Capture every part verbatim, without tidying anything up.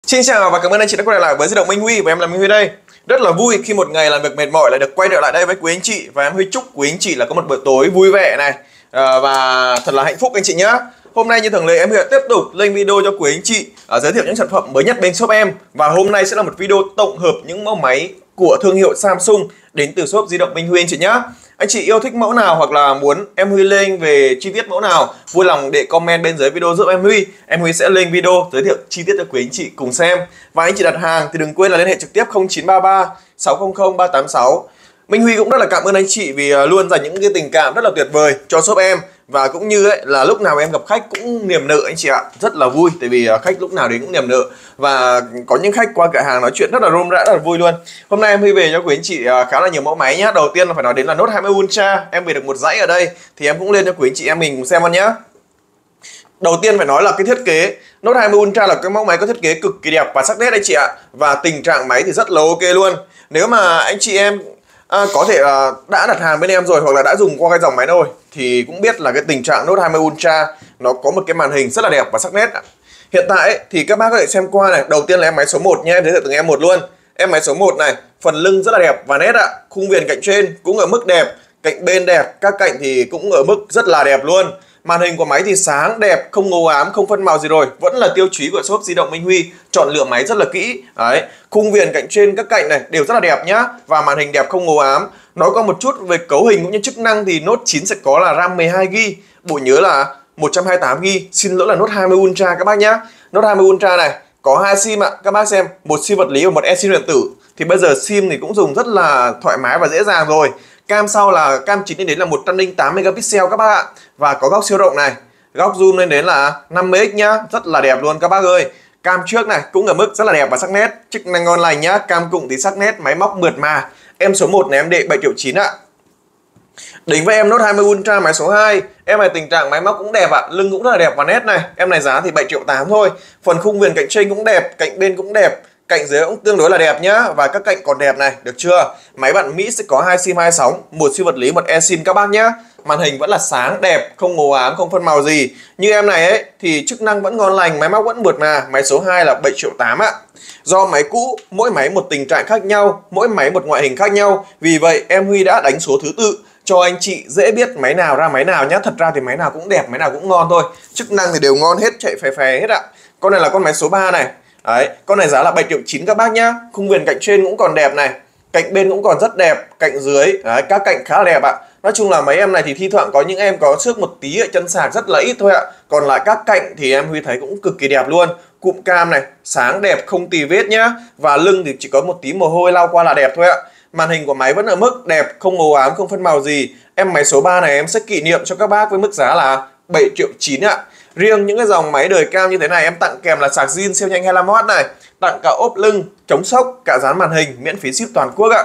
Xin chào và cảm ơn anh chị đã quay lại với di động Minh Huy và em là Minh Huy đây. Rất là vui khi một ngày làm việc mệt mỏi lại được quay trở lại đây với quý anh chị, và em Huy chúc quý anh chị là có một bữa tối vui vẻ này à, và thật là hạnh phúc anh chị nhé. Hôm nay như thường lệ em Huy tiếp tục lên video cho quý anh chị à, giới thiệu những sản phẩm mới nhất bên shop em, và hôm nay sẽ là một video tổng hợp những mẫu máy của thương hiệu Samsung đến từ shop di động Minh Huy anh chị nhé. Anh chị yêu thích mẫu nào hoặc là muốn em Huy lên về chi tiết mẫu nào, vui lòng để comment bên dưới video giúp em Huy. Em Huy sẽ lên video giới thiệu chi tiết cho quý anh chị cùng xem. Và anh chị đặt hàng thì đừng quên là liên hệ trực tiếp không chín ba ba sáu không không ba tám sáu. Minh Huy cũng rất là cảm ơn anh chị vì luôn dành những cái tình cảm rất là tuyệt vời cho shop em. Và cũng như ấy, là lúc nào em gặp khách cũng niềm nở anh chị ạ. Rất là vui, tại vì khách lúc nào đến cũng niềm nở. Và có những khách qua cửa hàng nói chuyện rất là rôm rã, rất là vui luôn. Hôm nay em Huy về cho quý anh chị khá là nhiều mẫu máy nhé. Đầu tiên là phải nói đến là Note hai mươi Ultra. Em về được một dãy ở đây thì em cũng lên cho quý anh chị em mình cùng xem con nhé. Đầu tiên phải nói là cái thiết kế Note hai mươi Ultra là cái mẫu máy có thiết kế cực kỳ đẹp và sắc nét anh chị ạ. Và tình trạng máy thì rất là ok luôn. Nếu mà anh chị em À, có thể là đã đặt hàng bên em rồi hoặc là đã dùng qua cái dòng máy rồi thì cũng biết là cái tình trạng Note hai mươi Ultra nó có một cái màn hình rất là đẹp và sắc nét. Hiện tại ấy, thì các bác có thể xem qua này. Đầu tiên là em máy số một nha, em giới thiệu từng em một luôn. Em máy số một này, phần lưng rất là đẹp và nét ạ. Khung viền cạnh trên cũng ở mức đẹp, cạnh bên đẹp, các cạnh thì cũng ở mức rất là đẹp luôn. Màn hình của máy thì sáng, đẹp, không ngố ám, không phân màu gì rồi. Vẫn là tiêu chí của shop di động Minh Huy. Chọn lựa máy rất là kỹ. Đấy. Khung viền cạnh trên, các cạnh này đều rất là đẹp nhá. Và màn hình đẹp, không ngố ám. Nói có một chút về cấu hình cũng như chức năng thì Note chín sẽ có là RAM mười hai gi ga bai, bộ nhớ là một trăm hai mươi tám gi ga bai. Xin lỗi là Note hai mươi Ultra các bác nhá. Note hai mươi Ultra này có hai sim ạ. Các bác xem, một sim vật lý và một eSIM điện tử. Thì bây giờ sim thì cũng dùng rất là thoải mái và dễ dàng rồi. Cam sau là cam chính lên đến là một trăm lẻ tám megapixel các bác ạ. Và có góc siêu rộng này. Góc zoom lên đến là năm mươi x nhá. Rất là đẹp luôn các bác ơi. Cam trước này cũng ở mức rất là đẹp và sắc nét. Chức năng ngon lành nhá. Cam cụm thì sắc nét, máy móc mượt mà. Em số một này em đệ bảy triệu chín ạ. Đến với em Note hai mươi Ultra máy số hai. Em này tình trạng máy móc cũng đẹp ạ. Lưng cũng rất là đẹp và nét này. Em này giá thì bảy triệu tám thôi. Phần khung viền cạnh trên cũng đẹp, cạnh bên cũng đẹp, cạnh dưới cũng tương đối là đẹp nhá. Và các cạnh còn đẹp này, được chưa? Máy bạn Mỹ sẽ có hai sim hai sóng, một sim vật lý, một eSIM các bác nhá. Màn hình vẫn là sáng, đẹp, không ngố ám, không phân màu gì. Như em này ấy thì chức năng vẫn ngon lành, máy móc vẫn mượt mà. Máy số hai là bảy triệu tám ạ. Do máy cũ, mỗi máy một tình trạng khác nhau, mỗi máy một ngoại hình khác nhau. Vì vậy em Huy đã đánh số thứ tự cho anh chị dễ biết máy nào ra máy nào nhá. Thật ra thì máy nào cũng đẹp, máy nào cũng ngon thôi. Chức năng thì đều ngon hết, chạy phè phè hết ạ. Con này là con máy số ba này. Đấy, con này giá là bảy triệu chín các bác nhá. Khung viền cạnh trên cũng còn đẹp này, cạnh bên cũng còn rất đẹp, cạnh dưới đấy, các cạnh khá là đẹp ạ. Nói chung là mấy em này thì thi thoảng có những em có xước một tí ở chân sạc rất là ít thôi ạ. Còn lại các cạnh thì em Huy thấy cũng cực kỳ đẹp luôn. Cụm cam này sáng đẹp, không tì vết nhá. Và lưng thì chỉ có một tí mồ hôi lau qua là đẹp thôi ạ. Màn hình của máy vẫn ở mức đẹp, không ngố ám, không phân màu gì. Em máy số ba này em sẽ kỷ niệm cho các bác với mức giá là bảy triệu chín ạ. Riêng những cái dòng máy đời cao như thế này em tặng kèm là sạc zin siêu nhanh hai mươi lăm oát này, tặng cả ốp lưng, chống sốc, cả dán màn hình, miễn phí ship toàn quốc ạ.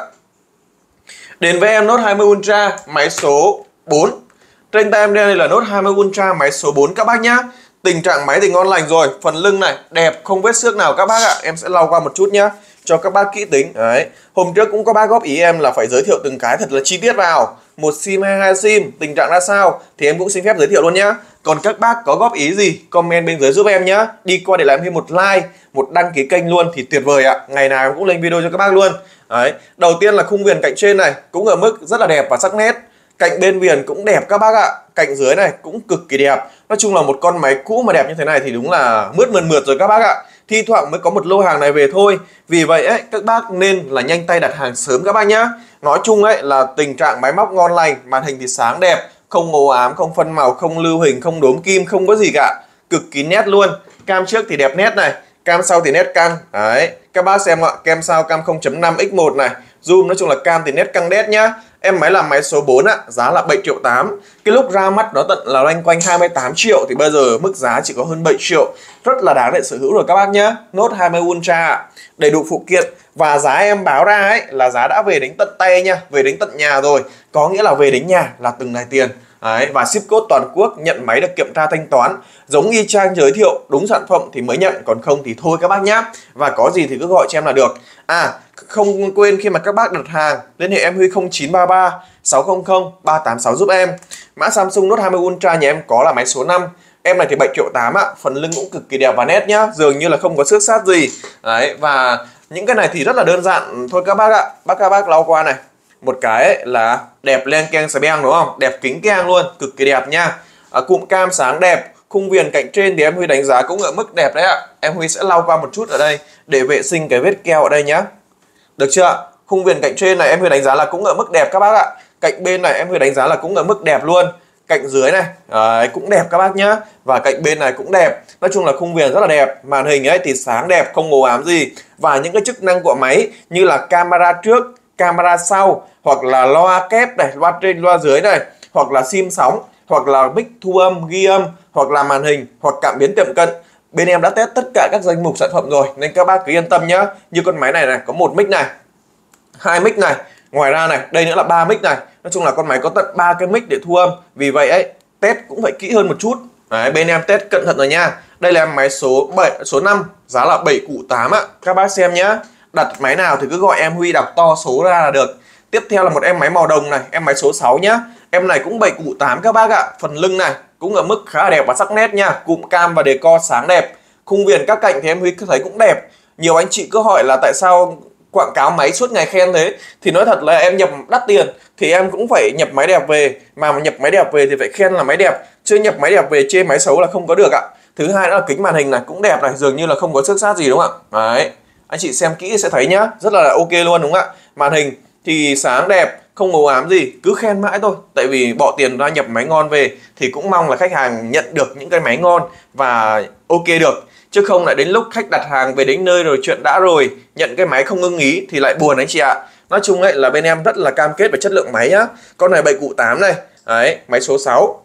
Đến với em Note hai mươi Ultra máy số bốn. Trên tay em đây là Note hai mươi Ultra máy số bốn các bác nhá. Tình trạng máy thì ngon lành rồi, phần lưng này đẹp, không vết xước nào các bác ạ. Em sẽ lau qua một chút nhá cho các bác kỹ tính. Đấy. Hôm trước cũng có bác góp ý em là phải giới thiệu từng cái thật là chi tiết vào. Một sim hay hai sim, tình trạng ra sao thì em cũng xin phép giới thiệu luôn nhá. Còn các bác có góp ý gì, comment bên dưới giúp em nhá. Đi qua để làm thêm một like, một đăng ký kênh luôn thì tuyệt vời ạ. Ngày nào em cũng lên video cho các bác luôn. Đấy. Đầu tiên là khung viền cạnh trên này cũng ở mức rất là đẹp và sắc nét. Cạnh bên viền cũng đẹp các bác ạ. Cạnh dưới này cũng cực kỳ đẹp. Nói chung là một con máy cũ mà đẹp như thế này thì đúng là mướt mượt mượt rồi các bác ạ. Thi thoảng mới có một lô hàng này về thôi. Vì vậy ấy, các bác nên là nhanh tay đặt hàng sớm các bác nhá. Nói chung ấy là tình trạng máy móc ngon lành, màn hình thì sáng đẹp, không ngố ám, không phân màu, không lưu hình, không đốm kim, không có gì cả. Cực kỳ nét luôn. Cam trước thì đẹp nét này, cam sau thì nét căng. Đấy, các bác xem ạ, cam sau cam không chấm năm x một này. Zoom nói chung là cam thì nét căng đét nhá. Em máy là máy số bốn ạ, giá là bảy triệu tám. Cái lúc ra mắt nó tận là loanh quanh hai mươi tám triệu thì bây giờ mức giá chỉ có hơn bảy triệu. Rất là đáng để sở hữu rồi các bác nhá. Note hai mươi Ultra đầy đủ phụ kiện và giá em báo ra ấy là giá đã về đến tận tay nha, về đến tận nhà rồi. Có nghĩa là về đến nhà là từng này tiền. Đấy, và ship code toàn quốc, nhận máy được kiểm tra thanh toán giống y chang giới thiệu, đúng sản phẩm thì mới nhận, còn không thì thôi các bác nhá. Và có gì thì cứ gọi cho em là được. À, không quên khi mà các bác đặt hàng liên hệ em Huy không chín ba ba sáu không không ba tám sáu giúp em. Mã Samsung Note hai mươi Ultra nhà em có là máy số năm. Em này thì bảy triệu tám ạ, phần lưng cũng cực kỳ đẹp và nét nhá, dường như là không có xước sát gì. Đấy, và những cái này thì rất là đơn giản thôi các bác ạ. Bác các bác lau qua này. Một cái ấy là đẹp len keng xà beng đúng không? Đẹp kính keng luôn, cực kỳ đẹp nha. À, cụm cam sáng đẹp, khung viền cạnh trên thì em Huy đánh giá cũng ở mức đẹp đấy ạ. Em Huy sẽ lau qua một chút ở đây để vệ sinh cái vết keo ở đây nhá. Được chưa? Khung viền cạnh trên này em Huy đánh giá là cũng ở mức đẹp các bác ạ. Cạnh bên này em Huy đánh giá là cũng ở mức đẹp luôn. Cạnh dưới này đấy, cũng đẹp các bác nhá. Và cạnh bên này cũng đẹp. Nói chung là khung viền rất là đẹp. Màn hình ấy thì sáng đẹp, không ố ám gì. Và những cái chức năng của máy như là camera trước, camera sau, hoặc là loa kép này, loa trên, loa dưới này, hoặc là sim sóng, hoặc là mic thu âm, ghi âm, hoặc là màn hình, hoặc cảm biến tiệm cận. Bên em đã test tất cả các danh mục sản phẩm rồi nên các bác cứ yên tâm nhá. Như con máy này này có một mic này, hai mic này, ngoài ra này, đây nữa là ba mic này. Nói chung là con máy có tận ba cái mic để thu âm. Vì vậy ấy, test cũng phải kỹ hơn một chút. Đấy, bên em test cẩn thận rồi nha. Đây là máy số bảy, số năm, giá là bảy củ tám ạ. Các bác xem nhá. Đặt máy nào thì cứ gọi em Huy đọc to số ra là được. Tiếp theo là một em máy màu đồng này, em máy số sáu nhá. Em này cũng bảy củ tám các bác ạ. Phần lưng này cũng ở mức khá là đẹp và sắc nét nha. Cụm cam và decor sáng đẹp. Khung viền các cạnh thì em Huy thấy cũng đẹp. Nhiều anh chị cứ hỏi là tại sao quảng cáo máy suốt ngày khen thế. Thì nói thật là em nhập đắt tiền thì em cũng phải nhập máy đẹp về. Mà nhập máy đẹp về thì phải khen là máy đẹp, chứ nhập máy đẹp về chê máy xấu là không có được ạ. Thứ hai đó là kính màn hình này cũng đẹp này, dường như là không có xước sát gì đúng không ạ. Đấy, anh chị xem kỹ sẽ thấy nhá, rất là ok luôn đúng không ạ. Màn hình thì sáng đẹp, không ố ám gì, cứ khen mãi thôi. Tại vì bỏ tiền ra nhập máy ngon về thì cũng mong là khách hàng nhận được những cái máy ngon và ok được. Chứ không lại đến lúc khách đặt hàng về đến nơi rồi chuyện đã rồi, nhận cái máy không ưng ý thì lại buồn anh chị ạ. Nói chung ấy là bên em rất là cam kết về chất lượng máy nhá. Con này bảy cụ tám này, đấy, máy số sáu.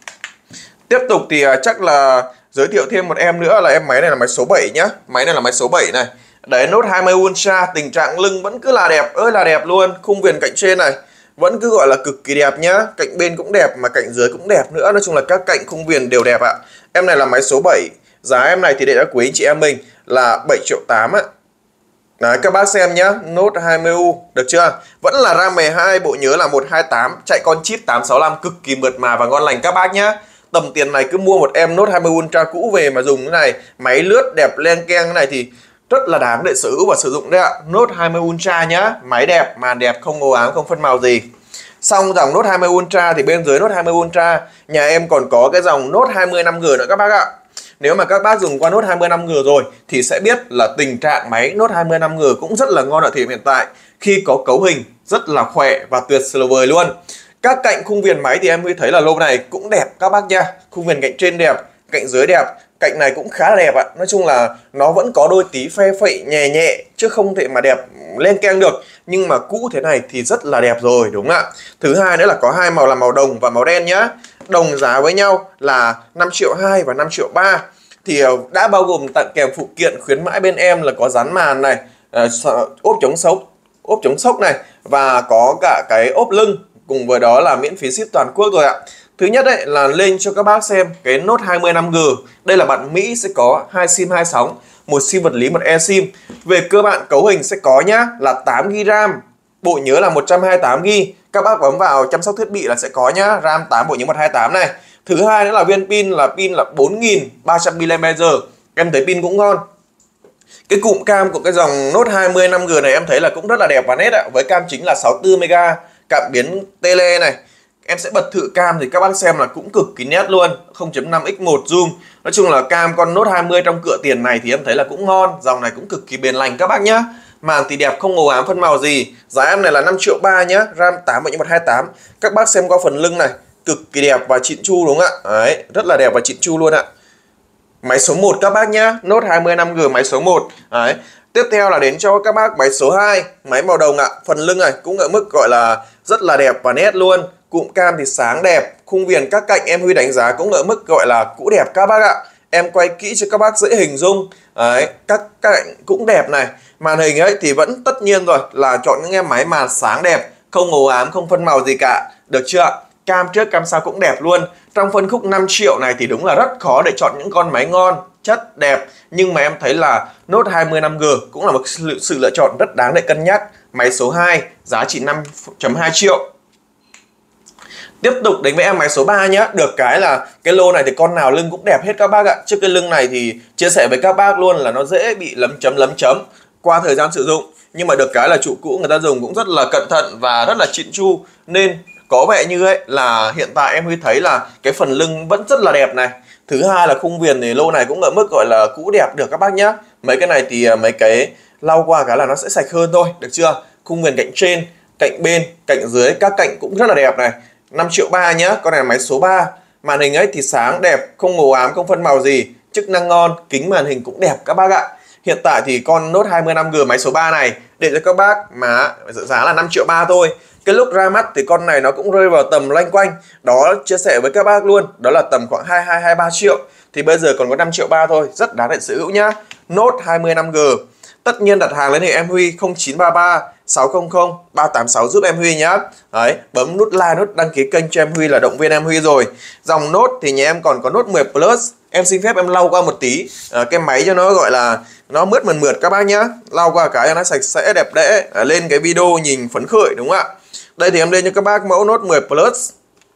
Tiếp tục thì chắc là giới thiệu thêm một em nữa là em máy này là máy số bảy nhá. Máy này là máy số bảy này. Đấy, Note hai mươi Ultra, tình trạng lưng vẫn cứ là đẹp, ơi là đẹp luôn. Khung viền cạnh trên này vẫn cứ gọi là cực kỳ đẹp nhá. Cạnh bên cũng đẹp mà cạnh dưới cũng đẹp nữa. Nói chung là các cạnh khung viền đều đẹp ạ. Em này là máy số bảy. Giá em này thì để cho quý anh chị em mình là bảy triệu tám á. Đấy, các bác xem nhá, Note hai mươi U, được chưa? Vẫn là RAM mười hai, bộ nhớ là một hai tám, chạy con chip tám sáu lăm cực kỳ mượt mà và ngon lành các bác nhá. Tầm tiền này cứ mua một em Note hai mươi Ultra cũ về mà dùng cái này, máy lướt đẹp len keng cái này thì rất là đáng để sở hữu và sử dụng đấy ạ. Note hai mươi Ultra nhá, máy đẹp, màn đẹp, không ố ám, không phân màu gì. Xong dòng Note hai mươi Ultra thì bên dưới Note hai mươi Ultra nhà em còn có cái dòng Note hai mươi năm G nữa các bác ạ. Nếu mà các bác dùng qua Note hai mươi năm G rồi thì sẽ biết là tình trạng máy Note hai mươi năm G cũng rất là ngon ở thời điểm hiện tại, khi có cấu hình rất là khỏe và tuyệt vời luôn. Các cạnh khung viền máy thì em mới thấy là lô này cũng đẹp các bác nha. Khung viền cạnh trên đẹp, cạnh dưới đẹp, cạnh này cũng khá là đẹp ạ. Nói chung là nó vẫn có đôi tí phe phẩy nhẹ nhẹ chứ không thể mà đẹp lên keng được. Nhưng mà cũ thế này thì rất là đẹp rồi đúng không ạ. Thứ hai nữa là có hai màu là màu đồng và màu đen nhá. Đồng giá với nhau là năm triệu hai và năm triệu ba. Thì đã bao gồm tặng kèm phụ kiện khuyến mãi bên em là có dán màn này, ốp chống sốc, ốp chống sốc này, và có cả cái ốp lưng, cùng với đó là miễn phí ship toàn quốc rồi ạ. Thứ nhất đấy là lên cho các bác xem cái Note hai mươi năm G. Đây là bản Mỹ sẽ có hai sim hai sóng, một sim vật lý, một eSIM. Về cơ bản cấu hình sẽ có nhá là tám gi-ga-bai RAM, bộ nhớ là một trăm hai mươi tám gi-ga-bai. Các bác bấm vào chăm sóc thiết bị là sẽ có nhá, RAM tám, bộ nhớ một trăm hai mươi tám này. Thứ hai nữa là viên pin là pin là bốn nghìn ba trăm mi-li-am-pe giờ. Em thấy pin cũng ngon. Cái cụm cam của cái dòng Note hai mươi năm G này em thấy là cũng rất là đẹp và nét ạ. Với cam chính là sáu mươi tư mega, cảm biến tele này. Em sẽ bật thử cam thì các bác xem là cũng cực kỳ nét luôn, không chấm năm x một zoom. Nói chung là cam con Note hai mươi trong cửa tiền này thì em thấy là cũng ngon. Dòng này cũng cực kỳ bền lành các bác nhá. Màn thì đẹp, không ố ám phân màu gì. Giá em này là năm triệu ba nhá, RAM tám, bộ nhớ một trăm hai mươi tám. Các bác xem qua phần lưng này, cực kỳ đẹp và chỉn chu đúng không ạ? Đấy, rất là đẹp và chỉn chu luôn ạ. Máy số một các bác nhá, Note hai mươi năm G máy số một. Đấy. Tiếp theo là đến cho các bác máy số hai, máy màu đồng ạ. Phần lưng này cũng ở mức gọi là rất là đẹp và nét luôn. Cụm cam thì sáng đẹp, khung viền các cạnh em Huy đánh giá cũng ở mức gọi là cũ đẹp các bác ạ. Em quay kỹ cho các bác dễ hình dung. Đấy, các cạnh cũng đẹp này. Màn hình ấy thì vẫn tất nhiên rồi là chọn những em máy màn sáng đẹp, không ố ám, không phân màu gì cả. Được chưa? Cam trước cam sau cũng đẹp luôn. Trong phân khúc năm triệu này thì đúng là rất khó để chọn những con máy ngon, chất đẹp. Nhưng mà em thấy là Note hai mươi năm G cũng là một sự lựa chọn rất đáng để cân nhắc. Máy số hai giá chỉ năm phẩy hai triệu. Tiếp tục đến với em máy số ba nhé. Được cái là cái lô này thì con nào lưng cũng đẹp hết các bác ạ. Trước cái lưng này thì chia sẻ với các bác luôn là nó dễ bị lấm chấm lấm chấm qua thời gian sử dụng. Nhưng mà được cái là chủ cũ người ta dùng cũng rất là cẩn thận và rất là chỉn chu. Nên có vẻ như ấy là hiện tại em Huy thấy là cái phần lưng vẫn rất là đẹp này. Thứ hai là khung viền thì lô này cũng ở mức gọi là cũ đẹp được các bác nhá. Mấy cái này thì mấy cái lau qua cái là nó sẽ sạch hơn thôi, được chưa? Khung viền cạnh trên, cạnh bên, cạnh dưới, các cạnh cũng rất là đẹp này. năm triệu ba nhá, con này là máy số ba. Màn hình ấy thì sáng đẹp, không màu ám, không phân màu gì, chức năng ngon, kính màn hình cũng đẹp các bác ạ. Hiện tại thì con Note hai mươi năm G máy số ba này để cho các bác mà giá là năm triệu ba thôi. Cái lúc ra mắt thì con này nó cũng rơi vào tầm loanh quanh. Đó chia sẻ với các bác luôn, đó là tầm khoảng hai mươi hai hai mươi ba triệu. Thì bây giờ còn có năm triệu ba thôi, rất đáng để sở hữu nhá. Note hai mươi năm G. Tất nhiên đặt hàng liên hệ em Huy không chín ba ba sáu không không ba tám sáu giúp em Huy nhá. Đấy, bấm nút like, nút đăng ký kênh cho em Huy là động viên em Huy rồi. Dòng Note thì nhà em còn có Note mười Plus. Em xin phép em lau qua một tí à, cái máy cho nó gọi là nó mướt mượt mượt các bác nhá. Lau qua cái cho nó sạch sẽ đẹp đẽ à, lên cái video nhìn phấn khởi đúng không ạ? Đây thì em lên cho các bác mẫu Note mười Plus.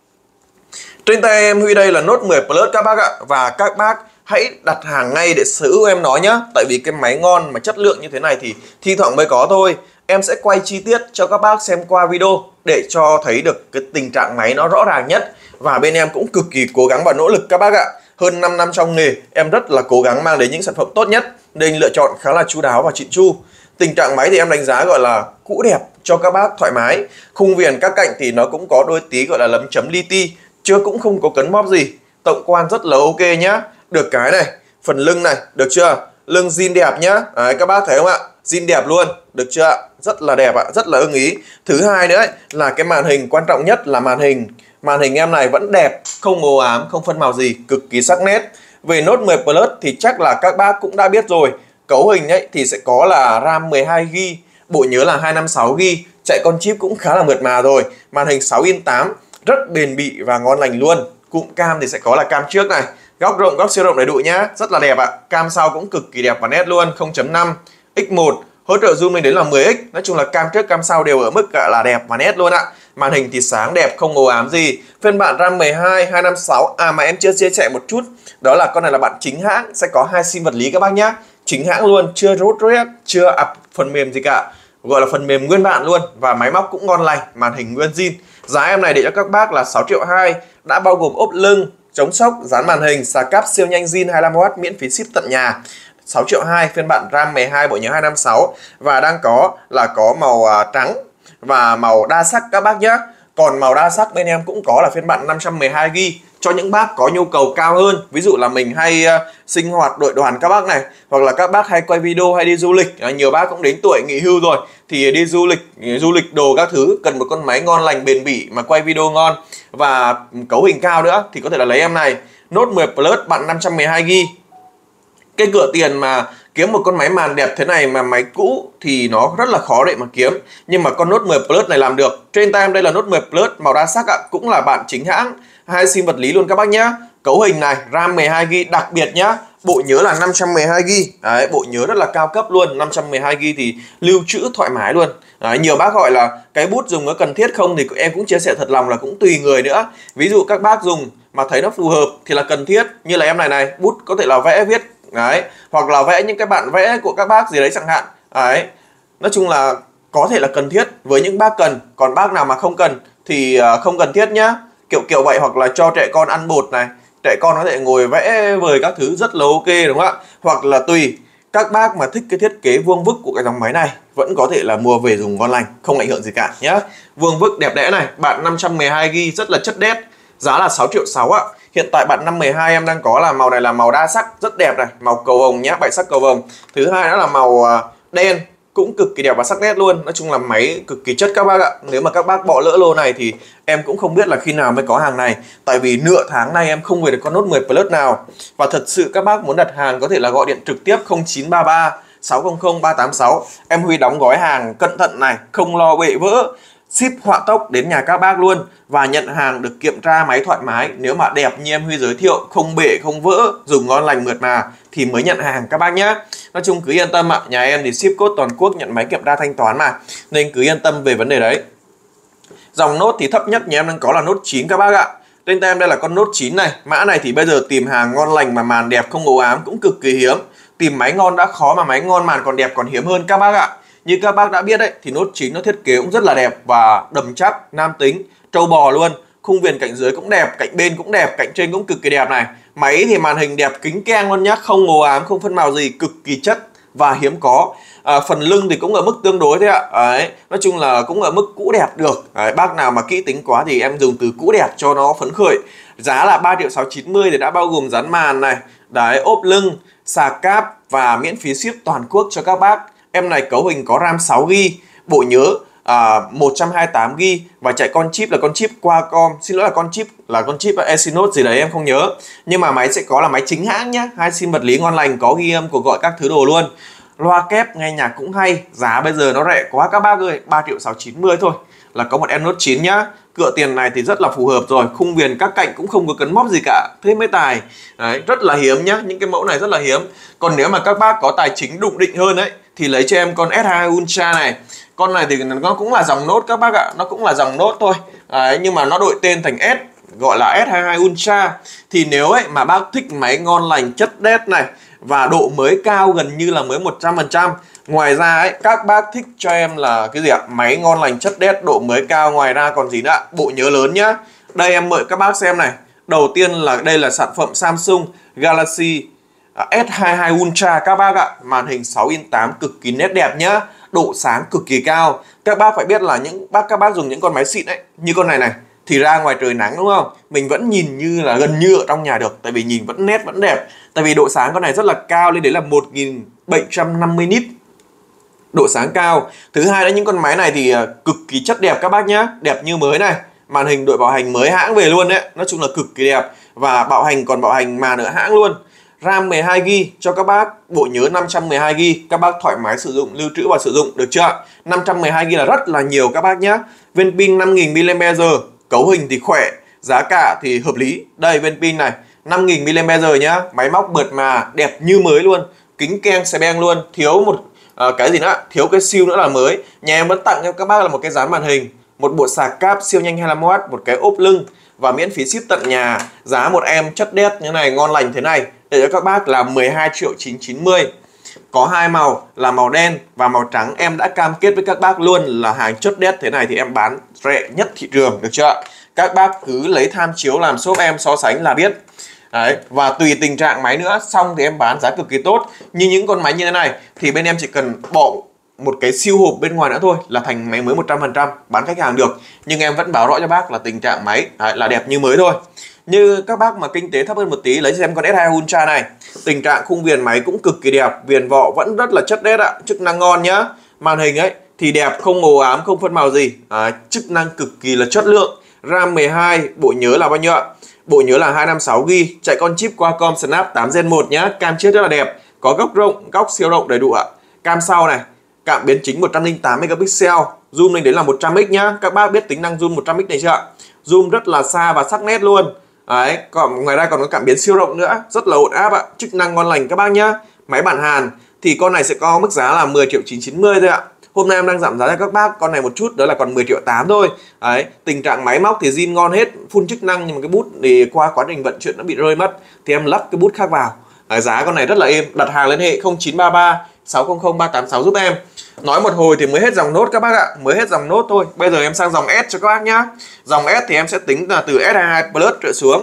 Trên tay em Huy đây là Note mười Plus các bác ạ. Và các bác hãy đặt hàng ngay để sở hữu em nó nhá. Tại vì cái máy ngon mà chất lượng như thế này thì thi thoảng mới có thôi. Em sẽ quay chi tiết cho các bác xem qua video để cho thấy được cái tình trạng máy nó rõ ràng nhất. Và bên em cũng cực kỳ cố gắng và nỗ lực các bác ạ. Hơn năm năm trong nghề, em rất là cố gắng mang đến những sản phẩm tốt nhất. Nên lựa chọn khá là chu đáo và chỉn chu. Tình trạng máy thì em đánh giá gọi là cũ đẹp cho các bác thoải mái. Khung viền các cạnh thì nó cũng có đôi tí gọi là lấm chấm li ti, chứ cũng không có cấn móp gì. Tổng quan rất là ok nhá. Được cái này, phần lưng này, được chưa? Lưng zin đẹp nhá. Đấy, các bác thấy không ạ? Zin đẹp luôn, được chưa ạ? Rất là đẹp ạ, rất là ưng ý. Thứ hai nữa ấy, là cái màn hình, quan trọng nhất là màn hình. Màn hình em này vẫn đẹp, không màu ám, không phân màu gì, cực kỳ sắc nét. Về Note mười Plus thì chắc là các bác cũng đã biết rồi. Cấu hình ấy thì sẽ có là RAM mười hai gi ga bai, bộ nhớ là hai trăm năm mươi sáu gi ga bai, chạy con chip cũng khá là mượt mà rồi. Màn hình sáu inch tám, rất bền bỉ và ngon lành luôn. Cụm cam thì sẽ có là cam trước này, góc rộng, góc siêu rộng đầy đủ nhá, rất là đẹp ạ. Cam sau cũng cực kỳ đẹp và nét luôn, không chấm năm x một, hỗ trợ zoom lên đến là mười x. Nói chung là cam trước cam sau đều ở mức là đẹp và nét luôn ạ. Màn hình thì sáng đẹp, không màu ám gì. Phiên bản RAM mười hai, hai trăm năm mươi sáu. À mà em chưa chia sẻ một chút, đó là con này là bản chính hãng, sẽ có hai sim vật lý các bác nhá. Chính hãng luôn, chưa rốt rét, chưa ập phần mềm gì cả. Gọi là phần mềm nguyên bản luôn. Và máy móc cũng ngon lành, màn hình nguyên zin. Giá em này để cho các bác là sáu triệu hai, đã bao gồm ốp lưng, chống sốc, dán màn hình, sạc cáp siêu nhanh zin hai mươi lăm oát miễn phí ship tận nhà. sáu triệu hai, phiên bản RAM mười hai, bộ nhớ hai trăm năm mươi sáu. Và đang có là có màu trắng và màu đa sắc các bác nhé. Còn màu đa sắc bên em cũng có là phiên bản năm trăm mười hai gi ga bai cho những bác có nhu cầu cao hơn. Ví dụ là mình hay uh, sinh hoạt đội đoàn các bác này, hoặc là các bác hay quay video hay đi du lịch. uh, Nhiều bác cũng đến tuổi nghỉ hưu rồi thì đi du lịch, du lịch đồ các thứ, cần một con máy ngon lành bền bỉ mà quay video ngon và cấu hình cao nữa thì có thể là lấy em này. Note mười Plus bản năm trăm mười hai gi ga bai. Cái cửa tiền mà kiếm một con máy màn đẹp thế này mà máy cũ thì nó rất là khó để mà kiếm. Nhưng mà con Note mười Plus này làm được. Trên tay em đây là Note mười Plus màu đa sắc ạ, cũng là bản chính hãng, hai sim vật lý luôn các bác nhá. Cấu hình này, RAM mười hai gi ga bai đặc biệt nhá. Bộ nhớ là năm trăm mười hai gi ga bai. Đấy, bộ nhớ rất là cao cấp luôn, năm trăm mười hai gi ga bai thì lưu trữ thoải mái luôn. Đấy, nhiều bác gọi là cái bút dùng có cần thiết không thì em cũng chia sẻ thật lòng là cũng tùy người nữa. Ví dụ các bác dùng mà thấy nó phù hợp thì là cần thiết. Như là em này này, bút có thể là vẽ viết. Đấy, hoặc là vẽ những cái bản vẽ của các bác gì đấy chẳng hạn. Đấy, nói chung là có thể là cần thiết với những bác cần. Còn bác nào mà không cần thì không cần thiết nhá. Kiểu kiểu vậy, hoặc là cho trẻ con ăn bột này, trẻ con có thể ngồi vẽ vời các thứ rất là ok đúng không ạ. Hoặc là tùy các bác mà thích cái thiết kế vuông vức của cái dòng máy này, vẫn có thể là mua về dùng ngon lành, không ảnh hưởng gì cả nhá. Vuông vức đẹp đẽ này, bản năm trăm mười hai gi ga bai rất là chất đét. Giá là sáu triệu sáu ạ. Hiện tại bản năm mười hai em đang có là màu này là màu đa sắc, rất đẹp này, màu cầu vồng nhá, bảy sắc cầu vồng. Thứ hai đó là màu đen, cũng cực kỳ đẹp và sắc nét luôn. Nói chung là máy cực kỳ chất các bác ạ. Nếu mà các bác bỏ lỡ lô này thì em cũng không biết là khi nào mới có hàng này. Tại vì nửa tháng nay em không về được con Note mười Plus nào. Và thật sự các bác muốn đặt hàng có thể là gọi điện trực tiếp không chín ba ba sáu không không ba tám sáu. Em Huy đóng gói hàng cẩn thận này, không lo bể vỡ, ship họa tốc đến nhà các bác luôn. Và nhận hàng được kiểm tra máy thoải mái. Nếu mà đẹp như em Huy giới thiệu, không bể, không vỡ, dùng ngon lành mượt mà thì mới nhận hàng các bác nhé. Nói chung cứ yên tâm ạ, nhà em thì ship code toàn quốc, nhận máy kiểm tra thanh toán mà, nên cứ yên tâm về vấn đề đấy. Dòng Note thì thấp nhất nhà em đang có là Note chín các bác ạ. Trên tay em đây là con Note chín này. Mã này thì bây giờ tìm hàng ngon lành mà màn đẹp không ố ám cũng cực kỳ hiếm. Tìm máy ngon đã khó mà máy ngon màn còn đẹp còn hiếm hơn các bác ạ. Như các bác đã biết đấy thì Note chín nó thiết kế cũng rất là đẹp và đầm chắc, nam tính, trâu bò luôn. Khung viền cạnh dưới cũng đẹp, cạnh bên cũng đẹp, cạnh trên cũng cực kỳ đẹp này. Máy thì màn hình đẹp kính keng luôn nhá, không ố ám, không phân màu gì, cực kỳ chất và hiếm có. À, phần lưng thì cũng ở mức tương đối thế ạ. Đấy, nói chung là cũng ở mức cũ đẹp được. Đấy, bác nào mà kỹ tính quá thì em dùng từ cũ đẹp cho nó phấn khởi. Giá là ba triệu sáu trăm chín mươi thì đã bao gồm dán màn này, đấy, ốp lưng, xà cáp và miễn phí ship toàn quốc cho các bác. Em này cấu hình có RAM sáu gi ga bai, bộ nhớ à, một trăm hai mươi tám gi ga bai và chạy con chip là con chip Qualcomm. Xin lỗi là con chip là con chip Exynos gì đấy em không nhớ. Nhưng mà máy sẽ có là máy chính hãng nhá, hai sim vật lý ngon lành, có ghi âm cuộc gọi các thứ đồ luôn. Loa kép nghe nhạc cũng hay, giá bây giờ nó rẻ quá các bác ơi, ba triệu sáu trăm chín mươi thôi là có một em Note chín nhá. Cựa tiền này thì rất là phù hợp rồi, khung viền các cạnh cũng không có cấn móp gì cả, thế mới tài. Đấy, rất là hiếm nhá, những cái mẫu này rất là hiếm. Còn nếu mà các bác có tài chính đụng định hơn ấy thì lấy cho em con S hai mươi hai Ultra này. Con này thì nó cũng là dòng Note các bác ạ, nó cũng là dòng Note thôi. Đấy, nhưng mà nó đổi tên thành S, gọi là S hai mươi hai Ultra. Thì nếu ấy mà bác thích máy ngon lành chất đét này và độ mới cao gần như là mới một trăm phần trăm. Ngoài ra ấy, các bác thích cho em là cái gì ạ? Máy ngon lành chất đét, độ mới cao, ngoài ra còn gì nữa ạ? Bộ nhớ lớn nhá. Đây em mời các bác xem này. Đầu tiên là đây là sản phẩm Samsung Galaxy S hai mươi hai Ultra các bác ạ. Màn hình sáu inch tám cực kỳ nét đẹp nhá. Độ sáng cực kỳ cao. Các bác phải biết là những bác các bác dùng những con máy xịn ấy, như con này này, thì ra ngoài trời nắng đúng không? Mình vẫn nhìn như là gần như ở trong nhà được, tại vì nhìn vẫn nét vẫn đẹp. Tại vì độ sáng con này rất là cao, lên đến là một nghìn bảy trăm năm mươi nit. Độ sáng cao. Thứ hai là những con máy này thì cực kỳ chất đẹp các bác nhá, đẹp như mới này. Màn hình đội bảo hành mới hãng về luôn đấy, nói chung là cực kỳ đẹp và bảo hành còn bảo hành màn ở hãng luôn. RAM mười hai gi ga bai cho các bác, bộ nhớ năm trăm mười hai gi ga bai, các bác thoải mái sử dụng, lưu trữ và sử dụng được chưa? năm trăm mười hai gi ga bai là rất là nhiều các bác nhá. Viên pin năm nghìn mi li am pe giờ, cấu hình thì khỏe, giá cả thì hợp lý. Đây viên pin này, năm nghìn mi li am pe giờ nhá, máy móc mượt mà, đẹp như mới luôn, kính keng xe beng luôn, thiếu một à, cái gì nữa, thiếu cái siêu nữa là mới. Nhà em vẫn tặng cho các bác là một cái dán màn hình, một bộ sạc cáp siêu nhanh hai mươi lăm oát, một cái ốp lưng và miễn phí ship tận nhà. Giá một em chất đét như này, ngon lành thế này để cho các bác là mười hai triệu chín trăm chín mươi. Có hai màu là màu đen và màu trắng. Em đã cam kết với các bác luôn là hàng chất đét thế này thì em bán rẻ nhất thị trường, được chưa? Các bác cứ lấy tham chiếu làm shop em so sánh là biết. Đấy, và tùy tình trạng máy nữa, xong thì em bán giá cực kỳ tốt. Như những con máy như thế này thì bên em chỉ cần bỏ một cái siêu hộp bên ngoài nữa thôi là thành máy mới một trăm phần trăm, bán khách hàng được. Nhưng em vẫn báo rõ cho bác là tình trạng máy đấy, là đẹp như mới thôi. Như các bác mà kinh tế thấp hơn một tí lấy xem con S hai mươi hai Ultra này. Tình trạng khung viền máy cũng cực kỳ đẹp, viền vỏ vẫn rất là chất đét ạ, chức năng ngon nhá. Màn hình ấy thì đẹp, không ố ám, không phân màu gì, à, chức năng cực kỳ là chất lượng. RAM mười hai, bộ nhớ là bao nhiêu ạ? Bộ nhớ là hai trăm năm mươi sáu gi ga bai, chạy con chip Qualcomm Snap tám gen một nhá. Cam chiết rất là đẹp, có góc rộng, góc siêu rộng đầy đủ ạ. Cam sau này, cảm biến chính một trăm lẻ tám megapixel, zoom lên đến là một trăm x nhá. Các bác biết tính năng zoom một trăm x này chưa ạ? Zoom rất là xa và sắc nét luôn. Đấy, còn ngoài ra còn có cảm biến siêu rộng nữa, rất là ổn áp ạ, chức năng ngon lành các bác nhá. Máy bản Hàn thì con này sẽ có mức giá là mười triệu chín trăm chín mươi thôi ạ. Hôm nay em đang giảm giá cho các bác con này một chút, đó là còn mười triệu tám thôi. Đấy, tình trạng máy móc thì zin ngon hết, full chức năng, nhưng mà cái bút thì qua quá trình vận chuyển nó bị rơi mất thì em lắp cái bút khác vào. Đấy, giá con này rất là êm. Đặt hàng liên hệ không chín ba ba sáu không không ba tám sáu giúp em. Nói một hồi thì mới hết dòng Note các bác ạ, mới hết dòng Note thôi. Bây giờ em sang dòng S cho các bác nhá. Dòng S thì em sẽ tính là từ S hai mươi hai Plus trở xuống.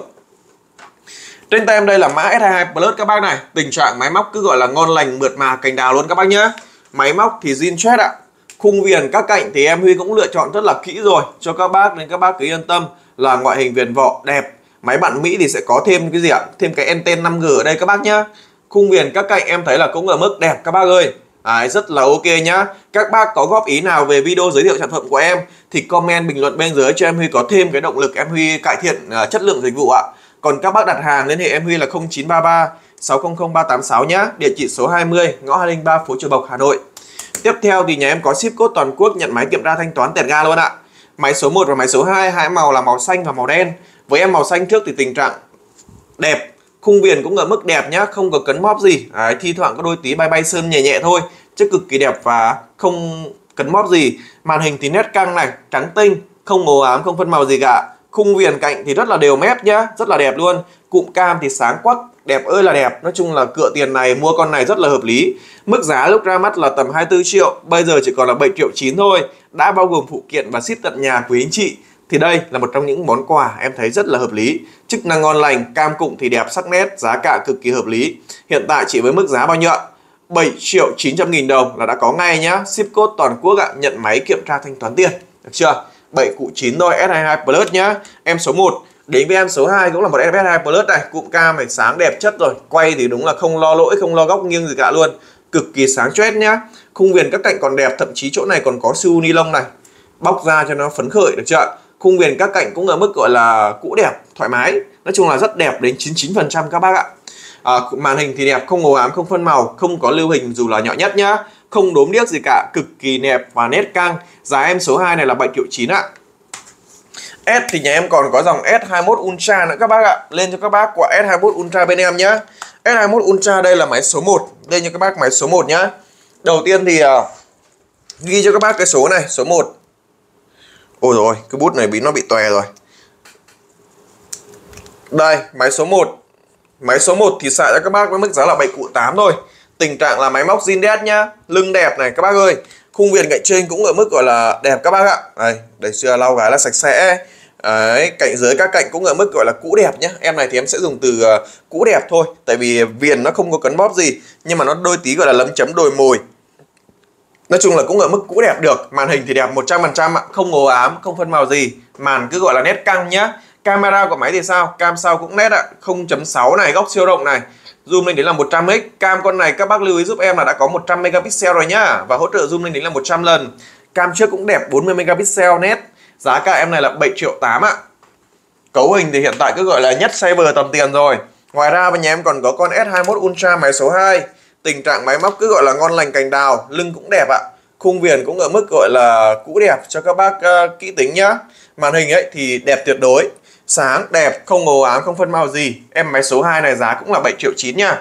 Trên tay em đây là mã S hai mươi hai Plus các bác này. Tình trạng máy móc cứ gọi là ngon lành, mượt mà, cành đào luôn các bác nhá. Máy móc thì zin chết ạ. Khung viền các cạnh thì em Huy cũng lựa chọn rất là kỹ rồi cho các bác, nên các bác cứ yên tâm là ngoại hình viền vỏ đẹp. Máy bản Mỹ thì sẽ có thêm cái gì ạ? Thêm cái anten năm G ở đây các bác nhá. Khung viền các cạnh em thấy là cũng ở mức đẹp các bác ơi. Đấy, rất là ok nhá. Các bác có góp ý nào về video giới thiệu sản phẩm của em thì comment bình luận bên dưới cho em Huy có thêm cái động lực em Huy cải thiện uh, chất lượng dịch vụ ạ. Còn các bác đặt hàng liên hệ em Huy là không chín ba ba sáu không không ba tám sáu nhá. Địa chỉ số hai mươi, ngõ hai không ba, phố Chùa Bộc, Hà Nội. Tiếp theo thì nhà em có ship code toàn quốc, nhận máy kiểm tra thanh toán tẹt ga luôn ạ. Máy số một và máy số hai, hai màu là màu xanh và màu đen. Với em màu xanh trước thì tình trạng đẹp, khung viền cũng ở mức đẹp nhá, không có cấn móp gì. Đấy, thi thoảng có đôi tí bay bay sơn nhẹ nhẹ thôi, chứ cực kỳ đẹp và không cấn móp gì. Màn hình thì nét căng này, trắng tinh, không màu ám, không phân màu gì cả. Khung viền cạnh thì rất là đều mép nhá, rất là đẹp luôn. Cụm cam thì sáng quắc, đẹp ơi là đẹp. Nói chung là cựa tiền này mua con này rất là hợp lý. Mức giá lúc ra mắt là tầm hai mươi tư triệu, bây giờ chỉ còn là bảy triệu chín thôi, đã bao gồm phụ kiện và ship tận nhà quý anh chị. Thì đây là một trong những món quà em thấy rất là hợp lý. Chức năng ngon lành, cam cụm thì đẹp sắc nét, giá cả cực kỳ hợp lý. Hiện tại chỉ với mức giá bao nhiêu ạ? bảy triệu chín trăm nghìn đồng là đã có ngay nhá. Ship code toàn quốc ạ, nhận máy kiểm tra thanh toán tiền. Được chưa? bảy cụ chín thôi, S hai mươi hai Plus nhá. Em số một. Đến với em số hai cũng là một S hai mươi hai Plus này. Cụm cam này sáng đẹp chất rồi. Quay thì đúng là không lo lỗi, không lo góc nghiêng gì cả luôn. Cực kỳ sáng choét nhá. Khung viền các cạnh còn đẹp, thậm chí chỗ này còn có siêu ni lông này. Bóc ra cho nó phấn khởi, được chưa? Khung viền các cạnh cũng ở mức gọi là cũ đẹp, thoải mái. Nói chung là rất đẹp đến chín mươi chín phần trăm các bác ạ. À, màn hình thì đẹp, không màu ám, không phân màu, không có lưu hình dù là nhỏ nhất nhá. Không đốm điếc gì cả, cực kỳ đẹp và nét căng. Giá em số hai này là bảy triệu chín ạ. S thì nhà em còn có dòng S hai mươi mốt Ultra nữa các bác ạ. Lên cho các bác quả S hai mươi mốt Ultra bên em nhá. S hai mươi mốt Ultra đây là máy số một. Lên cho các bác máy số một nhá. Đầu tiên thì uh, ghi cho các bác cái số này, số một. Ôi rồi, cái bút này bị nó bị tòe rồi. Đây, máy số một. Máy số một thì xài cho các bác với mức giá là bảy cụ tám thôi. Tình trạng là máy móc zin đét nhá. Lưng đẹp này các bác ơi. Khung viền cạnh trên cũng ở mức gọi là đẹp các bác ạ. Đây, đây chưa lau gái là sạch sẽ. Đấy, cạnh dưới các cạnh cũng ở mức gọi là cũ đẹp nhá. Em này thì em sẽ dùng từ uh, cũ đẹp thôi. Tại vì viền nó không có cấn bóp gì. Nhưng mà nó đôi tí gọi là lấm chấm đồi mồi. Nói chung là cũng ở mức cũ đẹp được. Màn hình thì đẹp một trăm phần trăm ạ. Không màu ám, không phân màu gì. Màn cứ gọi là nét căng nhá. Camera của máy thì sao? Cam sau cũng nét ạ. không chấm sáu này, góc siêu rộng này. Zoom lên đến là một trăm x. Cam con này các bác lưu ý giúp em là đã có một trăm megapixel rồi nhá. Và hỗ trợ zoom lên đến là một trăm lần. Cam trước cũng đẹp, bốn mươi megapixel nét. Giá cả em này là bảy triệu tám ạ. Cấu hình thì hiện tại cứ gọi là nhất saver tầm tiền rồi. Ngoài ra bên nhà em còn có con S hai mươi mốt Ultra máy số hai. Tình trạng máy móc cứ gọi là ngon lành cành đào. Lưng cũng đẹp ạ. Khung viền cũng ở mức gọi là cũ đẹp cho các bác uh, kỹ tính nhá. Màn hình ấy thì đẹp tuyệt đối. Sáng, đẹp, không màu ám, không phân màu gì. Em máy số hai này giá cũng là bảy triệu chín nha.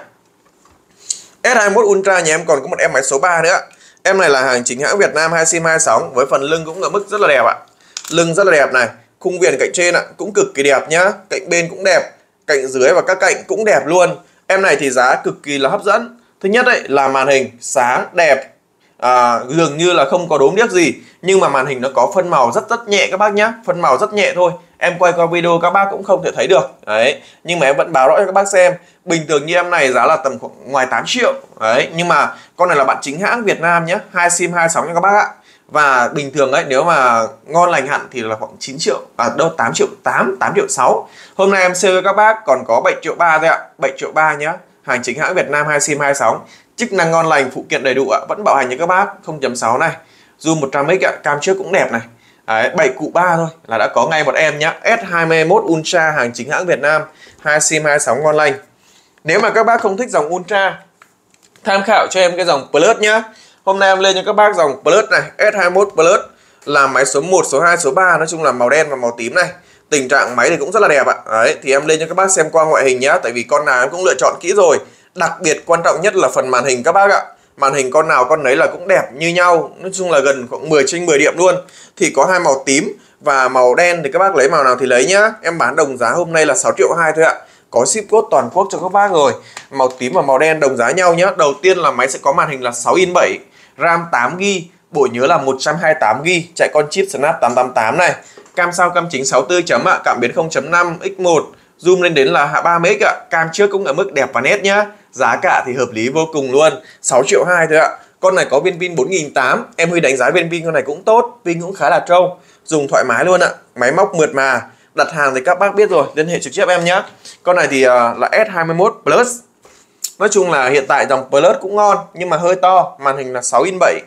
S hai mươi mốt Ultra nhà em còn có một em máy số ba nữa. Em này là hàng chính hãng Việt Nam, hai sim hai sóng. Với phần lưng cũng ở mức rất là đẹp ạ. Lưng rất là đẹp này. Khung viền cạnh trên ạ cũng cực kỳ đẹp nhá. Cạnh bên cũng đẹp. Cạnh dưới và các cạnh cũng đẹp luôn. Em này thì giá cực kỳ là hấp dẫn. Thứ nhất ấy là màn hình sáng, đẹp. À, dường như là không có đốm điếc gì. Nhưng mà màn hình nó có phân màu rất rất nhẹ các bác nhá. Phân màu rất nhẹ thôi. Em quay qua video các bác cũng không thể thấy được. Đấy. Nhưng mà em vẫn báo rõ cho các bác xem. Bình thường như em này giá là tầm khoảng ngoài tám triệu. Đấy. Nhưng mà con này là bạn chính hãng Việt Nam nhé. Hai sim hai sóng nha các bác ạ. Và bình thường ấy nếu mà ngon lành hẳn thì là khoảng chín triệu. À đâu tám triệu tám, tám triệu sáu. Hôm nay em sale cho các bác còn có bảy triệu ba thôi ạ. bảy triệu ba nhá. Hàng chính hãng Việt Nam, hai sim hai sóng. Chức năng ngon lành, phụ kiện đầy đủ ạ. Vẫn bảo hành cho các bác. không chấm sáu này. Zoom một trăm x ạ. Cam trước cũng đẹp này. Đấy, bảy cụ ba thôi là đã có ngay một em nhá. S hai mươi mốt Ultra hàng chính hãng Việt Nam, hai sim hai sóng ngon lành. Nếu mà các bác không thích dòng Ultra, tham khảo cho em cái dòng Plus nhá. Hôm nay em lên cho các bác dòng Plus này, S hai mươi mốt Plus là máy số một, số hai, số ba, nói chung là màu đen và màu tím này. Tình trạng máy thì cũng rất là đẹp ạ. Đấy, thì em lên cho các bác xem qua ngoại hình nhá, tại vì con nào em cũng lựa chọn kỹ rồi. Đặc biệt quan trọng nhất là phần màn hình các bác ạ. Màn hình con nào con nấy là cũng đẹp như nhau. Nói chung là gần khoảng mười trên mười điểm luôn. Thì có hai màu tím và màu đen thì các bác lấy màu nào thì lấy nhá. Em bán đồng giá hôm nay là sáu triệu hai thôi ạ. Có ship code toàn quốc cho các bác rồi. Màu tím và màu đen đồng giá nhau nhá. Đầu tiên là máy sẽ có màn hình là sáu inch bảy, RAM tám gi ga bai, bộ nhớ là một trăm hai mươi tám gi ga bai, chạy con chip Snap tám tám tám này. Cam sau cam chính sáu mươi tư chấm ạ, cảm biến không chấm năm x một, zoom lên đến là ba mươi x ạ. Cam trước cũng ở mức đẹp và nét nhá. Giá cả thì hợp lý vô cùng luôn, sáu triệu hai thôi ạ. Con này có viên pin bốn nghìn tám trăm. Em Huy đánh giá viên pin con này cũng tốt, pin cũng khá là trâu, dùng thoải mái luôn ạ. Máy móc mượt mà. Đặt hàng thì các bác biết rồi, liên hệ trực tiếp em nhé. Con này thì uh, là S hai mươi mốt Plus. Nói chung là hiện tại dòng Plus cũng ngon, nhưng mà hơi to. Màn hình là sáu inch bảy.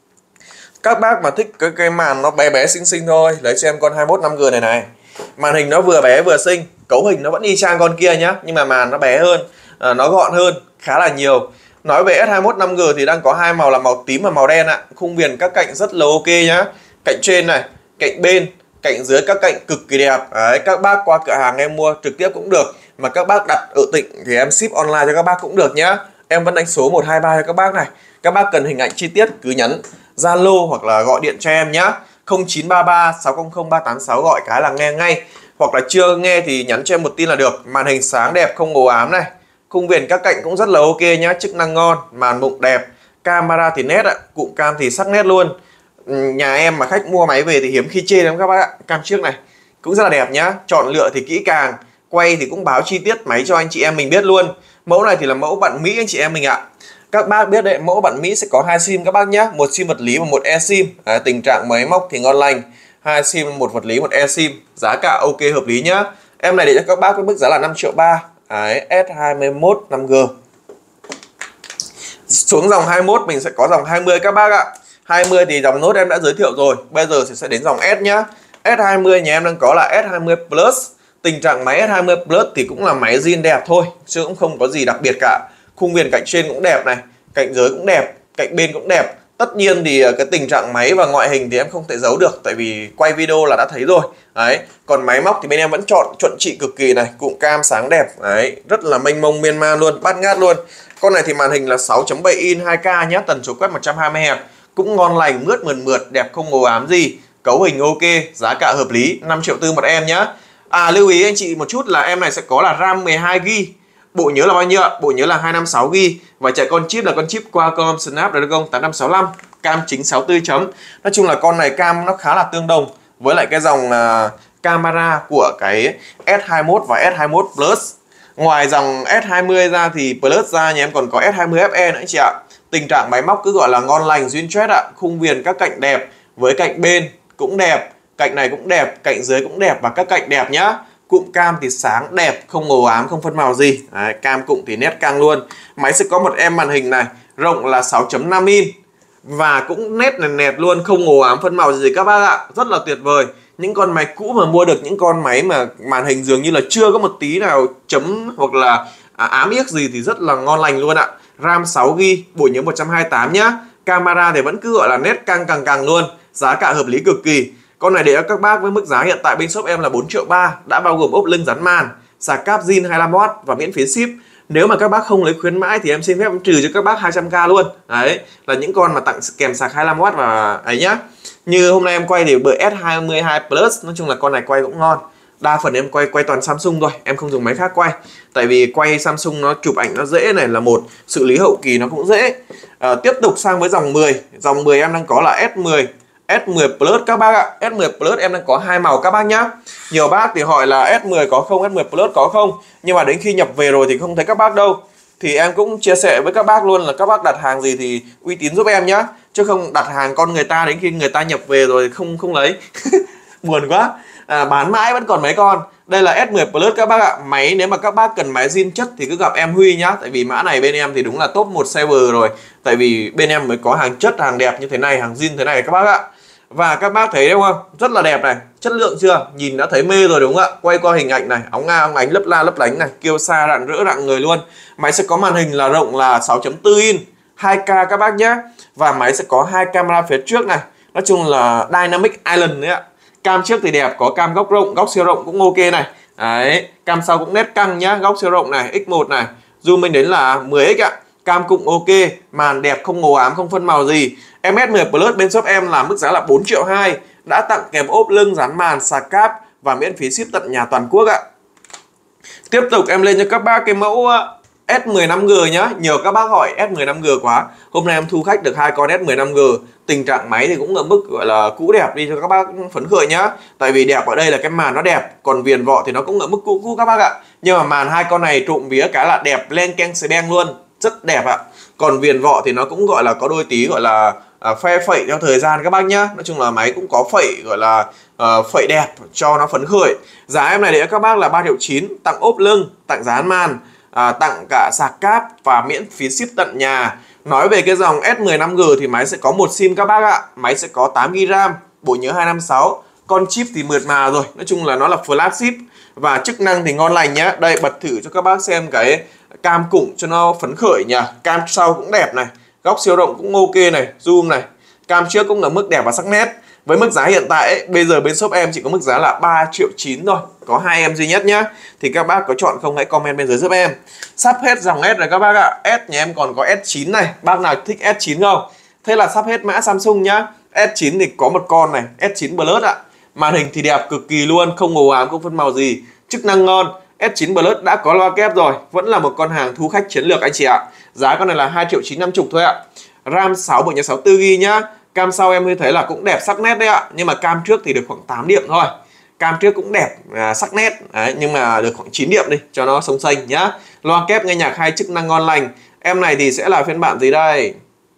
Các bác mà thích cái, cái màn nó bé bé xinh xinh thôi, lấy cho em con hai mươi mốt năm G này này. Màn hình nó vừa bé vừa xinh. Cấu hình nó vẫn y chang con kia nhá, nhưng mà màn nó bé hơn, uh, nó gọn hơn khá là nhiều. Nói về S hai mươi mốt năm G thì đang có hai màu là màu tím và màu đen ạ. Khung viền các cạnh rất là ok nhá. Cạnh trên này, cạnh bên, cạnh dưới các cạnh cực kỳ đẹp. Đấy, các bác qua cửa hàng em mua trực tiếp cũng được, mà các bác đặt ở tỉnh thì em ship online cho các bác cũng được nhá. Em vẫn đánh số một hai ba cho các bác này. Các bác cần hình ảnh chi tiết cứ nhắn Zalo hoặc là gọi điện cho em nhá. không chín ba ba sáu không không ba tám sáu gọi cái là nghe ngay. Hoặc là chưa nghe thì nhắn cho em một tin là được. Màn hình sáng đẹp, không ồ ám này. Khung viền các cạnh cũng rất là ok nhá, chức năng ngon, màn mụng đẹp. Camera thì nét ạ, cụm cam thì sắc nét luôn. Nhà em mà khách mua máy về thì hiếm khi chê lắm các bác ạ. Cam trước này cũng rất là đẹp nhá, chọn lựa thì kỹ càng, quay thì cũng báo chi tiết máy cho anh chị em mình biết luôn. Mẫu này thì là mẫu bạn Mỹ anh chị em mình ạ. Các bác biết đấy, mẫu bạn Mỹ sẽ có hai sim các bác nhé, một sim vật lý và một eSIM. À, tình trạng máy móc thì ngon lành, hai sim, một vật lý một eSIM, giá cả ok hợp lý nhá. Em này để cho các bác với mức giá là năm triệu ba. Đấy, S hai mươi mốt năm G. Xuống dòng hai mươi mốt mình sẽ có dòng hai mươi các bác ạ. hai mươi thì dòng Note em đã giới thiệu rồi, bây giờ thì sẽ đến dòng S nhá. S hai mươi nhà em đang có là S hai mươi Plus. Tình trạng máy S hai mươi Plus thì cũng là máy zin đẹp thôi, chứ cũng không có gì đặc biệt cả. Khung viền cạnh trên cũng đẹp này, cạnh dưới cũng đẹp, cạnh bên cũng đẹp. Tất nhiên thì cái tình trạng máy và ngoại hình thì em không thể giấu được, tại vì quay video là đã thấy rồi. Đấy, còn máy móc thì bên em vẫn chọn chuẩn chỉ cực kỳ này, cụm cam sáng đẹp, đấy, rất là mênh mông miên man luôn, bát ngát luôn. Con này thì màn hình là sáu chấm bảy inch hai K nhé, tần số quét một trăm hai mươi héc, cũng ngon lành, mướt mượt mượt, đẹp không ồ ám gì. Cấu hình ok, giá cả hợp lý, năm triệu tư một em nhá. À lưu ý anh chị một chút là em này sẽ có là RAM mười hai gi ga bai. Bộ nhớ là bao nhiêu ạ? Bộ nhớ là hai năm sáu gi ga bai và chạy con chip là con chip Qualcomm Snapdragon tám năm sáu lăm, cam chính sáu mươi tư chấm. Nói chung là con này cam nó khá là tương đồng với lại cái dòng uh, camera của cái S hai mươi mốt và S hai mươi mốt Plus. Ngoài dòng S hai mươi ra thì Plus ra nhà em còn có S hai mươi ép e nữa anh chị ạ. Tình trạng máy móc cứ gọi là ngon lành duyên chết ạ. Khung viền các cạnh đẹp, với cạnh bên cũng đẹp, cạnh này cũng đẹp, cạnh dưới cũng đẹp và các cạnh đẹp nhá. Cụm cam thì sáng đẹp, không ồ ám, không phân màu gì. Đấy, cam cụm thì nét căng luôn. Máy sẽ có một em màn hình này, rộng là sáu chấm năm inch và cũng nét nẹt nẹt luôn, không ồ ám phân màu gì các bác ạ. Rất là tuyệt vời. Những con máy cũ mà mua được những con máy mà màn hình dường như là chưa có một tí nào chấm hoặc là à, ám yếc gì thì rất là ngon lành luôn ạ. RAM sáu gi ga bai, bộ nhớ một trăm hai mươi tám nhá. Camera thì vẫn cứ gọi là nét căng càng càng luôn. Giá cả hợp lý cực kỳ. Con này để cho các bác với mức giá hiện tại bên shop em là bốn triệu ba, đã bao gồm ốp lưng dán màn, sạc cáp zin hai mươi lăm oát và miễn phí ship. Nếu mà các bác không lấy khuyến mãi thì em xin phép em trừ cho các bác hai trăm k luôn. Đấy, là những con mà tặng kèm sạc hai mươi lăm oát và ấy nhá. Như hôm nay em quay thì bởi S hai mươi hai Plus, nói chung là con này quay cũng ngon. Đa phần em quay quay toàn Samsung thôi, em không dùng máy khác quay. Tại vì quay Samsung nó chụp ảnh nó dễ này là một, xử lý hậu kỳ nó cũng dễ. À, tiếp tục sang với dòng mười, dòng mười em đang có là S mười, S mười Plus các bác ạ. S mười Plus em đang có hai màu các bác nhá. Nhiều bác thì hỏi là S mười có không, S mười Plus có không, nhưng mà đến khi nhập về rồi thì không thấy các bác đâu. Thì em cũng chia sẻ với các bác luôn là các bác đặt hàng gì thì uy tín giúp em nhá, chứ không đặt hàng con người ta đến khi người ta nhập về rồi không không lấy. Buồn quá. À, bán mãi vẫn còn mấy con. Đây là S mười Plus các bác ạ. Máy nếu mà các bác cần máy zin chất thì cứ gặp em Huy nhá. Tại vì mã này bên em thì đúng là top một server rồi. Tại vì bên em mới có hàng chất, hàng đẹp như thế này, hàng zin thế này các bác ạ. Và các bác thấy đúng không? Rất là đẹp này, chất lượng chưa? Nhìn đã thấy mê rồi đúng không ạ? Quay qua hình ảnh này, óng nga óng ánh lấp la lấp lánh này, kêu xa rạng rỡ rạng người luôn. Máy sẽ có màn hình là rộng là sáu chấm bốn inch hai K các bác nhé. Và máy sẽ có hai camera phía trước này. Nói chung là Dynamic Island đấy ạ. Cam trước thì đẹp, có cam góc rộng, góc siêu rộng cũng ok này. Đấy, cam sau cũng nét căng nhá, góc siêu rộng này, x một này, zoom lên đến là mười x ạ. Cam cũng ok, màn đẹp không ồ ám, không phân màu gì. Em S mười Plus bên shop em là mức giá là bốn triệu hai, đã tặng kèm ốp lưng dán màn, sạc cáp và miễn phí ship tận nhà toàn quốc ạ. Tiếp tục em lên cho các bác cái mẫu S mười lăm G nhá. Nhiều các bác hỏi S mười lăm G quá. Hôm nay em thu khách được hai con S mười lăm G. Tình trạng máy thì cũng ở mức gọi là cũ đẹp đi cho các bác phấn khởi nhá. Tại vì đẹp ở đây là cái màn nó đẹp, còn viền vỏ thì nó cũng ở mức cũ cũ các bác ạ. Nhưng mà màn hai con này trộm vía cái là đẹp len keng xè beng luôn, rất đẹp ạ. Còn viền vỏ thì nó cũng gọi là có đôi tí gọi là à, phe phẩy theo thời gian các bác nhá. Nói chung là máy cũng có phẩy gọi là uh, phẩy đẹp cho nó phấn khởi. Giá em này để các bác là ba triệu chín, tặng ốp lưng, tặng dán màn, à, tặng cả sạc cáp và miễn phí ship tận nhà. Nói về cái dòng S mười lăm G thì máy sẽ có một sim các bác ạ. Máy sẽ có tám gi ga bai RAM, bộ nhớ hai năm sáu, con chip thì mượt mà rồi. Nói chung là nó là flagship và chức năng thì ngon lành nhá. Đây bật thử cho các bác xem cái cam cụm cho nó phấn khởi nhỉ. Cam sau cũng đẹp này, góc siêu rộng cũng ok này, zoom này, cam trước cũng là mức đẹp và sắc nét. Với mức giá hiện tại ấy, bây giờ bên shop em chỉ có mức giá là ba triệu chín thôi, có hai em duy nhất nhá. Thì các bác có chọn không hãy comment bên dưới giúp em. Sắp hết dòng S rồi các bác ạ. S nhà em còn có S chín này, bác nào thích S chín không? Thế là sắp hết mã Samsung nhá. S chín thì có một con này, S chín Plus ạ. Màn hình thì đẹp cực kỳ luôn, không màu ám, không phân màu gì, chức năng ngon. S chín Plus đã có loa kép rồi, vẫn là một con hàng thu khách chiến lược anh chị ạ. Giá con này là hai triệu chín trăm năm mươi thôi ạ. RAM sáu bộ nhớ sáu mươi tư gi ga bai nhá. Cam sau em thấy là cũng đẹp sắc nét đấy ạ, nhưng mà cam trước thì được khoảng tám điểm thôi. Cam trước cũng đẹp, à, sắc nét đấy, nhưng mà được khoảng chín điểm đi cho nó sống xanh nhá. Loa kép nghe nhạc hay, chức năng ngon lành. Em này thì sẽ là phiên bản gì đây?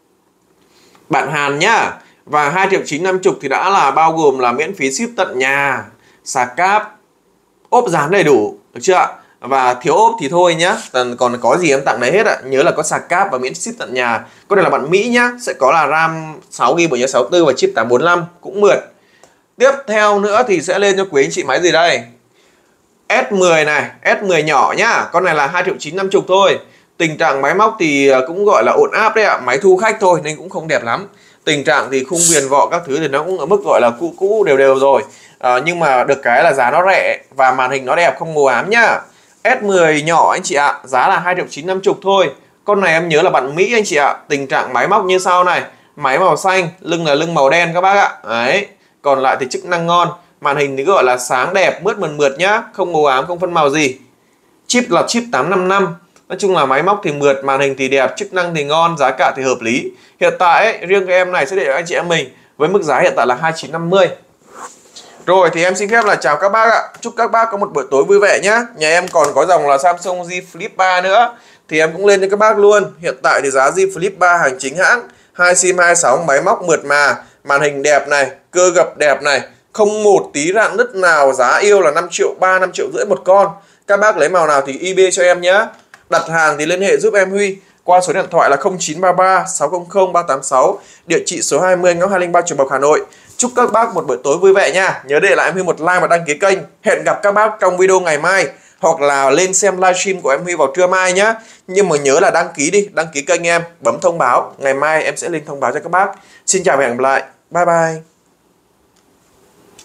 Bản Hàn nhá. Và hai triệu chín trăm năm mươi thì đã là bao gồm là miễn phí ship tận nhà, sạc cáp, ốp dán đầy đủ, được chưa ạ? Và thiếu ốp thì thôi nhá, còn có gì em tặng đấy hết ạ. Nhớ là có sạc cáp và miễn ship tận nhà. Con này là bản Mỹ nhá, sẽ có là RAM sáu gi ga bai, bộ nhớ sáu mươi tư và chip tám bốn lăm cũng mượt. Tiếp theo nữa thì sẽ lên cho quý anh chị máy gì đây? S mười này, S mười nhỏ nhá. Con này là hai triệu chín trăm năm mươi thôi. Tình trạng máy móc thì cũng gọi là ổn áp đấy ạ, máy thu khách thôi nên cũng không đẹp lắm. Tình trạng thì khung viền vỏ các thứ thì nó cũng ở mức gọi là cũ cũ đều đều rồi. À, nhưng mà được cái là giá nó rẻ và màn hình nó đẹp, không màu ám nhá. S mười nhỏ anh chị ạ, giá là hai triệu chín trăm năm mươi thôi. Con này em nhớ là bản Mỹ anh chị ạ. Tình trạng máy móc như sau này, máy màu xanh, lưng là lưng màu đen các bác ạ. Đấy. Còn lại thì chức năng ngon, màn hình thì gọi là sáng đẹp, mướt mượt mượt nhá, không màu ám, không phân màu gì. Chip là chip tám năm năm. Nói chung là máy móc thì mượt, màn hình thì đẹp, chức năng thì ngon, giá cả thì hợp lý. Hiện tại ấy, riêng cái em này sẽ để cho anh chị em mình với mức giá hiện tại là hai triệu chín trăm năm mươi. Rồi thì em xin phép là chào các bác ạ. Chúc các bác có một buổi tối vui vẻ nhá. Nhà em còn có dòng là Samsung Z Flip ba nữa thì em cũng lên cho các bác luôn. Hiện tại thì giá Z Flip ba hàng chính hãng, hai sim hai sóng, máy móc mượt mà, màn hình đẹp này, cơ gập đẹp này, không một tí rạn nứt nào, giá yêu là năm triệu ba, năm triệu rưỡi một con. Các bác lấy màu nào thì i bê cho em nhé. Đặt hàng thì liên hệ giúp em Huy qua số điện thoại là không chín ba ba sáu không không ba tám sáu, địa chỉ số hai mươi ngõ hai không ba Trường Bọc, Hà Nội. Chúc các bác một buổi tối vui vẻ nha. Nhớ để lại em Huy một like và đăng ký kênh. Hẹn gặp các bác trong video ngày mai hoặc là lên xem livestream của em Huy vào trưa mai nhá. Nhưng mà nhớ là đăng ký đi, đăng ký kênh em, bấm thông báo. Ngày mai em sẽ lên thông báo cho các bác. Xin chào và hẹn gặp lại. Bye bye.